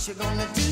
you gonna do?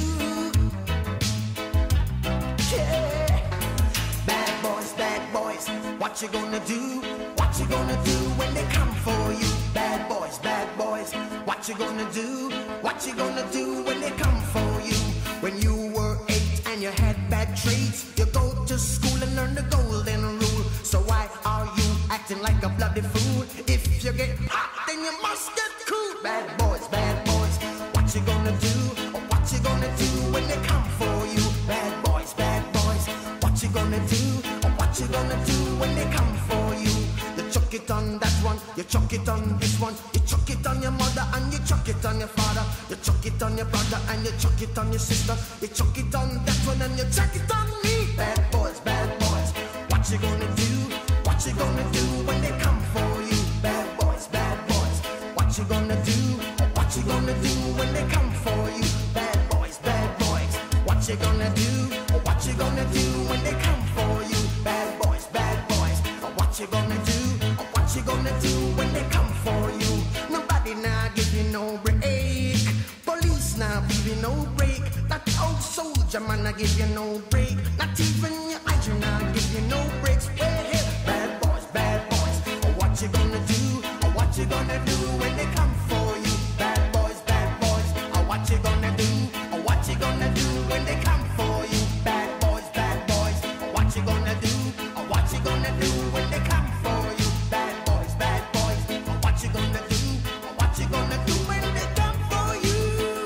Yeah. Bad boys, what you gonna do? What you gonna do when they come for you? Bad boys, what you gonna do? What you gonna do when they come for you? When you were 8 and you had bad traits, you go to school and learn the golden rule. So why are you acting like a bloody fool? If you get hot, then you must get cool. Bad boys, what you gonna do? Or what you gonna do when they come for you? Bad boys, what you gonna do? Or what you gonna do when they come for you? You chuck it on that one, you chuck it on this one, you chuck it on your mother and you chuck it on your father, you chuck it on your brother and you chuck it on your sister, you chuck it on that one and you chuck it on me. Bad boys, what you gonna do? What you gonna do when they come for you? Bad boys, what you gonna do? Or what you gonna do when they come for you? Bad boys, what you gonna do? Or what you gonna do when they come for you? Bad boys, or what you gonna do? Or what you gonna do when they come for you? Nobody now give you no break. Police now give you no break. That old soldier man I give you no break. Not even your eyes now give you no breaks. Hey, bad boys, or what you gonna do? Or what you gonna do when they come for you? Bad boys, or what you gonna do? Or what you gonna do when they come for you? Bad boys, or what you gonna do? Or what you gonna do when they come for you? Bad boys, or what you gonna do? Or what you gonna do when they come for you?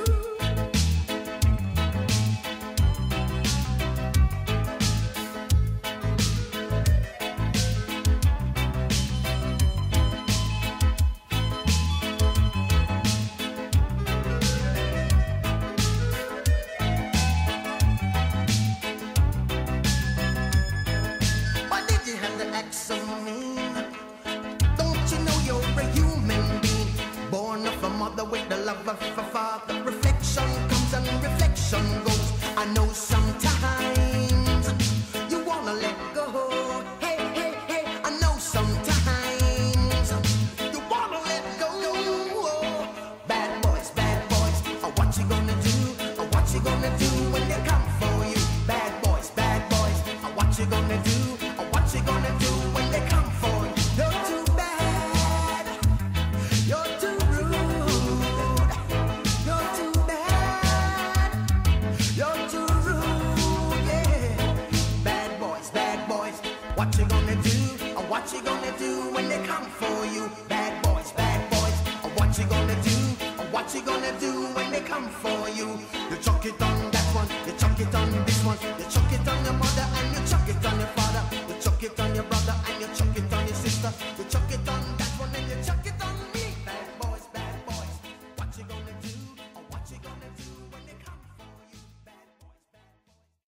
Why did you have to act so mean? Don't you know you're a human being, born of a mother with the love of a father? Reflection comes and reflection goes. I know sometimes you wanna let go. Hey, I know sometimes you wanna let go. Bad boys, or what you gonna do? Or what you gonna do when they come for you? Bad boys, or what you gonna do? Or what you gonna do when they come for you? You're too bad, you're too rude, you're too bad, you're too rude, yeah. Bad boys, what you gonna do? Or what you gonna do when they come for you? Bad boys, or what you gonna do? Or what you gonna do when they come for you? You chuck it on that one, you chuck it on this one, you chuck it on your mother and you chuck it on your father, you chuck it on your brother and you chuck it on your sister.